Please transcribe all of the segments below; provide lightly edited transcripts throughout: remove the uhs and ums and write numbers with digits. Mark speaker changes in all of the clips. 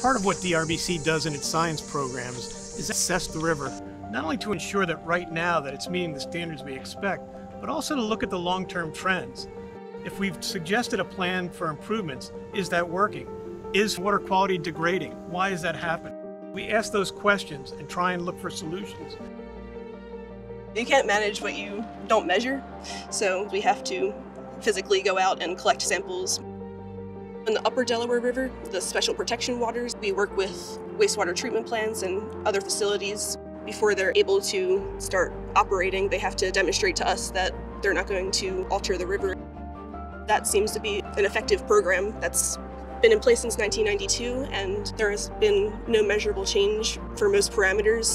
Speaker 1: Part of what DRBC does in its science programs is assess the river, not only to ensure that right now that it's meeting the standards we expect, but also to look at the long-term trends. If we've suggested a plan for improvements, is that working? Is water quality degrading? Why is that happening? We ask those questions and try and look for solutions.
Speaker 2: You can't manage what you don't measure, so we have to physically go out and collect samples. In the upper Delaware River, the special protection waters, we work with wastewater treatment plants and other facilities. Before they're able to start operating, they have to demonstrate to us that they're not going to alter the river. That seems to be an effective program that's been in place since 1992, and there has been no measurable change for most parameters.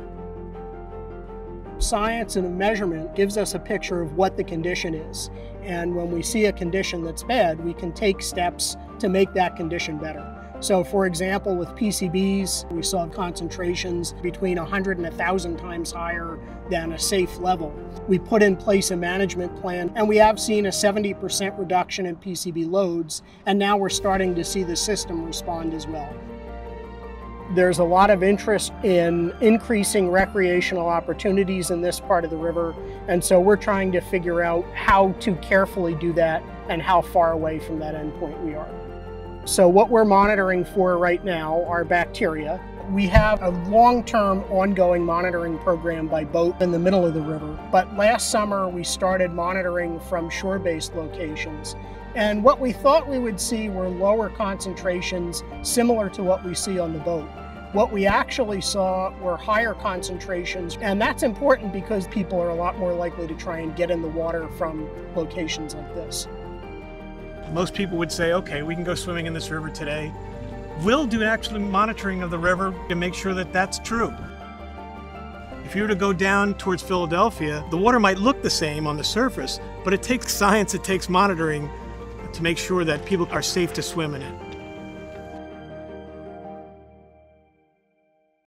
Speaker 3: Science and measurement gives us a picture of what the condition is. And when we see a condition that's bad, we can take steps to make that condition better. So for example, with PCBs, we saw concentrations between 100 and 1,000 times higher than a safe level. We put in place a management plan, and we have seen a 70% reduction in PCB loads, and now we're starting to see the system respond as well. There's a lot of interest in increasing recreational opportunities in this part of the river, and so we're trying to figure out how to carefully do that and how far away from that endpoint we are. So what we're monitoring for right now are bacteria. We have a long-term ongoing monitoring program by boat in the middle of the river, but last summer we started monitoring from shore-based locations. And what we thought we would see were lower concentrations similar to what we see on the boat. What we actually saw were higher concentrations, and that's important because people are a lot more likely to try and get in the water from locations like this.
Speaker 1: Most people would say, okay, we can go swimming in this river today. We'll do actual monitoring of the river to make sure that that's true. If you were to go down towards Philadelphia, the water might look the same on the surface, but it takes science, it takes monitoring to make sure that people are safe to swim in it.